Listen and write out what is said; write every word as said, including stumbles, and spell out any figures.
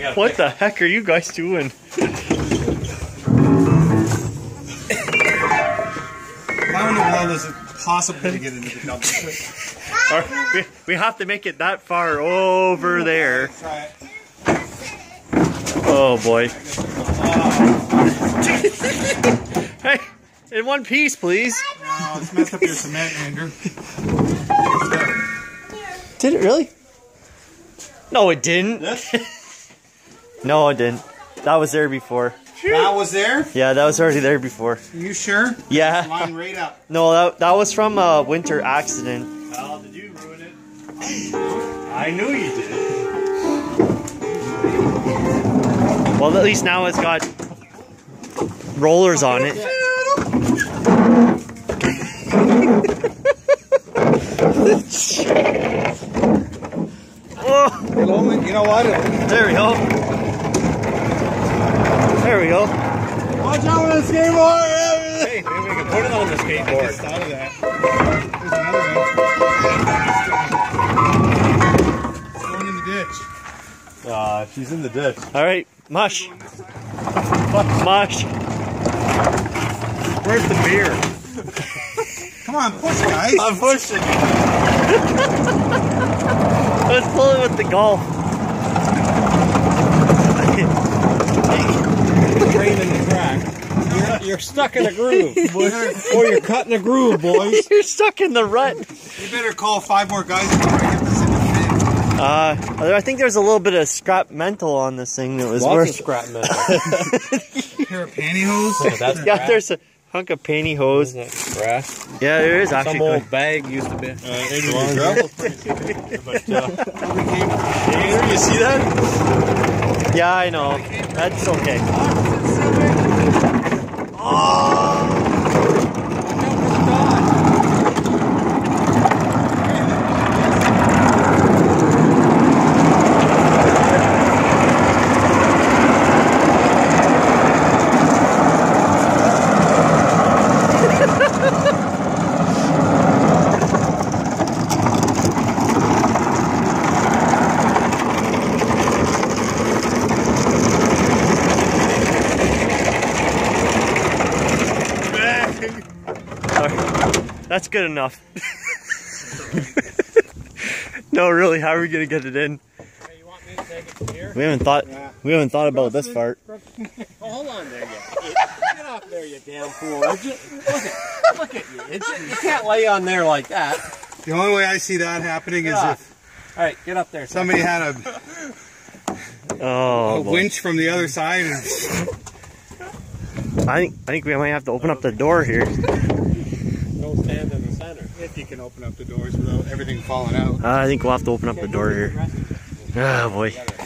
What the heck are you guys doing? How in the world is it possible to get into the double? we, we have to make it that far over there. Try it. Oh boy. Hey, in one piece, please. No, it's messed up your cement, Andrew. Did it really? No, it didn't. No, it didn't. That was there before. That was there? Yeah, that was already there before. You sure? Yeah. Line right up. No, that, that was from a winter accident. Well, did you ruin it? I knew you did. Well, at least now it's got rollers on it. Oh. You know what? There we go. There we go. Watch out with the skateboard! Hey, maybe we can put it on the skateboard. I just thought of that. There's another one. It's going in the ditch. Ah, uh, she's in the ditch. All right, mush. Mush. Where's the beer? Come on, push, guys. I'm pushing. Let's pull it with the golf. Train in the crack. You're, you're stuck in a groove. Or you're cutting a groove, boys. You're stuck in the rut. You better call five more guys before I get this in the bin. Uh, I think there's a little bit of scrap mental on this thing that was Lots worth. of scrap metal. Pair of pantyhose. Oh, that's Yeah, grass. there's a hunk of pantyhose. Isn't it grass? Yeah, there is actually. Some old bag used to be. Uh, but, uh, you see that? Yeah, I know. That's okay. Oh! That's good enough. No, really, how are we gonna get it in? Hey, you want me to take it from here? We haven't thought. Yeah. We haven't thought about this part. Oh, hold on there, you. Get off there, you damn fool! Look at, look at you. It's, you can't lay on there like that. The only way I see that happening is Yeah. if All right, get up there. somebody had a, Oh, a boy. winch from the other side. And I think. I think we might have to open up the door here. Don't stand in the center. if you can open up the doors without everything falling out. Uh, I think we'll have to open up the door here. Oh boy.